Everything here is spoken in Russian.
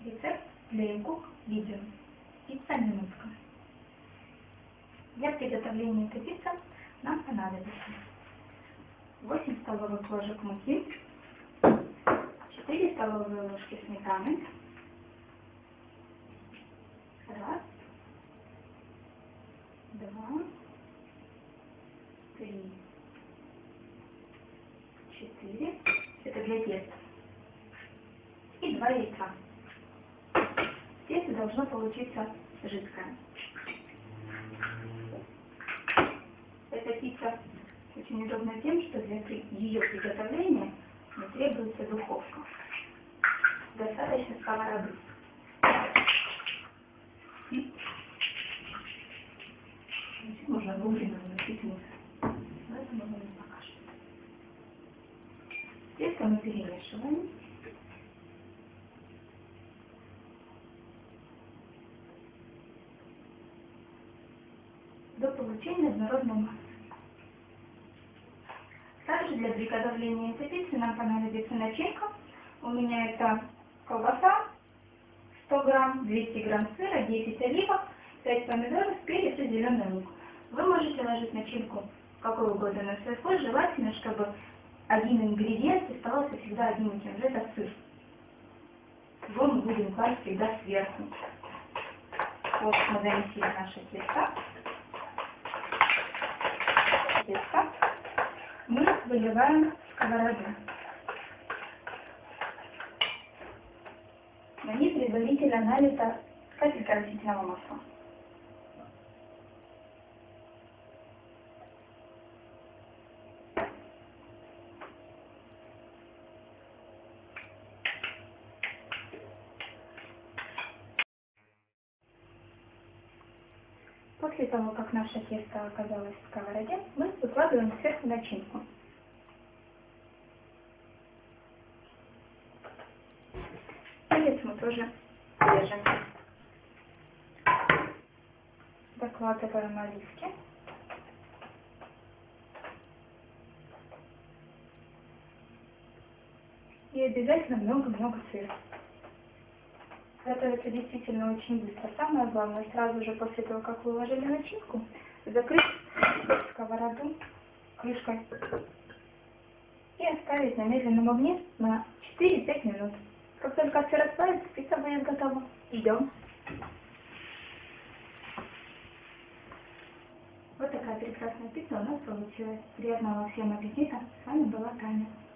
Рецепт для кук видео. Пицца минутка. Для приготовления этой пиццы нам понадобится 8 столовых ложек муки, 4 столовые ложки сметаны, 1, 2, 3, 4, это для теста, и 2 яйца. Тесто должно получиться жидкое. Эта пицца очень удобна тем, что для ее приготовления не требуется духовка. Достаточно сковороды. Можно вовремя выносить мусор. В этом мы не покажем. Тесто мы перемешиваем. До получения однородной массы. Также для приготовления этой пиццы нам понадобится начинка. У меня это колбаса 100 грамм, 200 грамм сыра, 10 оливок, 5 помидоров, перец и зеленый лук. Вы можете ложить начинку какой угодно на свой вкус. Желательно, чтобы один ингредиент оставался всегда одним и тем же. Это сыр. Его мы будем класть всегда сверху. Вот мы замесили наше тесто. Мы выливаем в сковороду. На них предварительно налито капелька растительного масла. После того, как наше тесто оказалось в сковороде, мы выкладываем сверху начинку. Перец мы тоже режем. Закладываем оливки. И обязательно много-много сыра. Готовится действительно очень быстро. Самое главное, сразу же после того, как вы уложили начинку, закрыть сковороду крышкой и оставить на медленном огне на 4-5 минут. Как только все расплавится, пицца будет готова. Ждем. Вот такая прекрасная пицца у нас получилась. Приятного всем аппетита. С вами была Таня.